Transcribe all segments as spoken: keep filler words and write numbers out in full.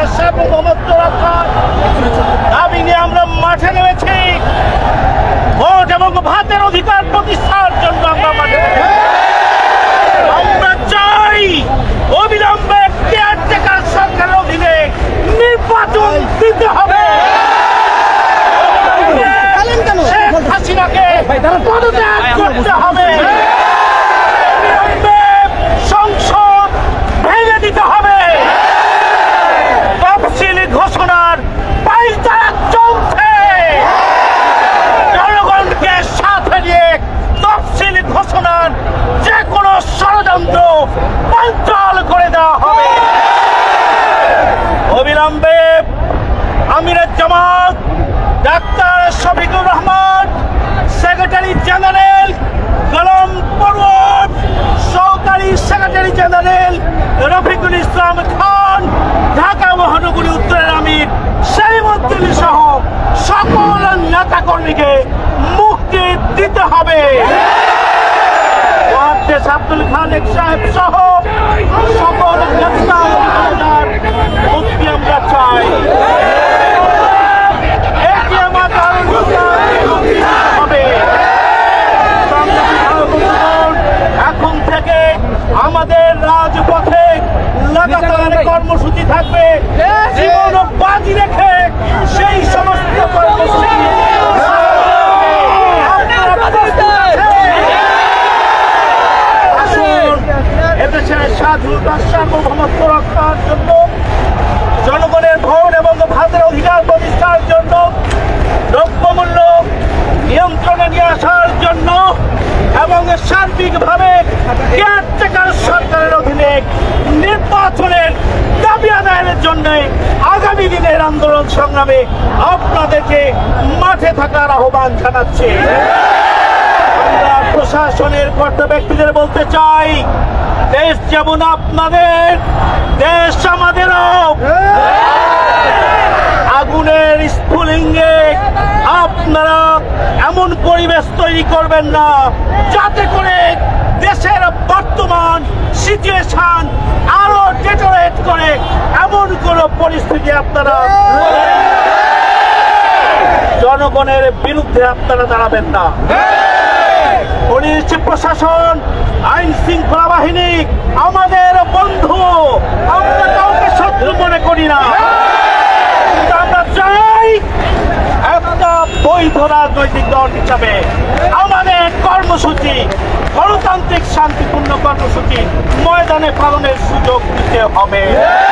দাবি নিয়ে আমরা মাঠে নেমেছি। ভোট এবং ভাতের অধিকার প্রতিষ্ঠার জন্য আমরা মাঠে আমরা চাই অবিলম্বে কেয়ারটেকার সরকারের অধীনে নির্বাচন দিতে হবে। শেখ হাসিনাকে পদত্যাগ করতে হবে। সংসদ ভেঙে দিতে হবে। তফসিলি ঘোষণার পাল্টা চলছে। জনগণকে সাথে নিয়ে তফসিলি ঘোষণার যে কোনো ষড়যন্ত্র বানচাল করে দেওয়া হবে। অবিলম্বে আমিরের Jamaat doctor Shafiqur Rahman, secretary general Golam Parwar, সহকারী সেক্রেটারি জেনারেল রফিকুল ইসলাম খান, ঢাকা মহানগরী উত্তরের আমির সেলিমউদ্দিন সহ সকল নেতাকর্মীকে মুক্তি দিতে হবে। আব্দুল খালেক সাহেব সহ সকল নেতার মুক্তি আমরা চাই। এখন থেকে আমাদের রাজপথে লাগাতার কর্মসূচি থাকবে। জীবন বাজি রেখে সেই সমস্ত কর্মসূচি এদেশের স্বাধীনতা সার্বভৌমত্ব রক্ষার জন্য, জনগণের ভোট এবং ভাতের অধিকার প্রতিষ্ঠার জন্য, দ্রব্যমূল্য নিয়ন্ত্রণে নিয়ে আসার জন্য এবং সার্বিকভাবে কেয়ারটেকার সরকারের অধীনে নির্বাচনের দাবি আদায়ের জন্য আগামী দিনের আন্দোলন সংগ্রামে আপনাদেরকে মাঠে থাকার আহ্বান জানাচ্ছি। আমরা প্রশাসনের কর্তা ব্যক্তিদের বলতে চাই, দেশ যেমন আপনাদের, দেশ আমাদেরও। আগুনের স্ফুলিঙ্গে আপনারা এমন পরিবেশ তৈরি করবেন না যাতে করে দেশের বর্তমান সিচুয়েশন আরো ডেটোরেট করে এমন কোন পরিস্থিতি আপনারা জনগণের বিরুদ্ধে আপনারা দাঁড়াবেন না। পুলিশ প্রশাসন, আইন শৃঙ্খলা বাহিনী আমাদের বন্ধু, আমরা কাউকে শত্রু মনে করি না। আমরা চাই একটা বৈধ রাজনৈতিক দল হিসাবে আমাদের কর্মসূচি, গণতান্ত্রিক শান্তিপূর্ণ কর্মসূচি ময়দানে পালনের সুযোগ দিতে হবে।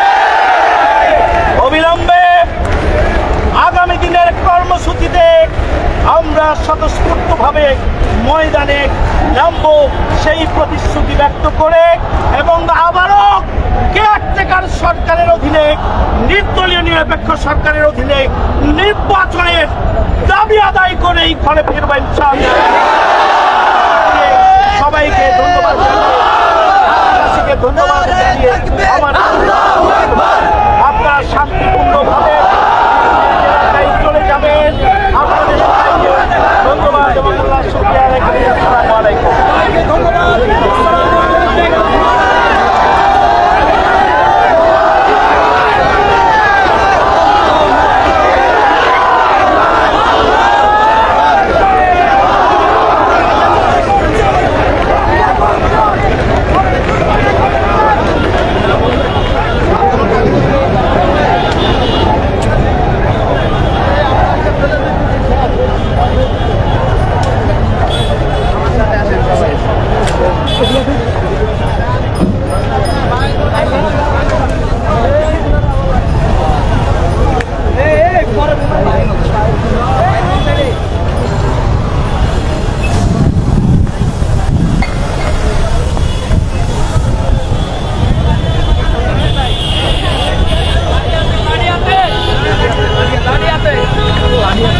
অবিলম্বে আগামী দিনের কর্মসূচিতে আমরা স্বতঃস্ফূর্তভাবে ময়দানে নামব সেই প্রতিশ্রুতি ব্যক্ত করে এবং আবারও কেয়ারটেকার সরকারের অধীনে, নির্দলীয় নিরপেক্ষ সরকারের অধীনে নির্বাচনের দাবি আদায় করেই ঘরে ফিরব ইনশাআল্লাহ। সবাইকে ধন্যবাদ জানিয়ে ধন্যবাদ জানিয়ে আমার আপনারা শান্তিপূর্ণভাবে চলে যাবেন। আপনাদের সবাইকে ধন্যবাদ এবং আল্লাহ শুকরিয়া রেখে আসসালামু আলাইকুম। ধন্যবাদ। Hadi.